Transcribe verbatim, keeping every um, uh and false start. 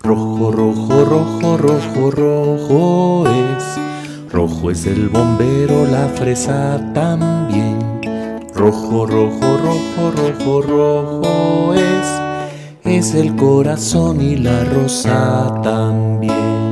Rojo, rojo, rojo, rojo, rojo es. Rojo es el bombero, la fresa también. Rojo, rojo, rojo, rojo, rojo es. Es el corazón y la rosa también.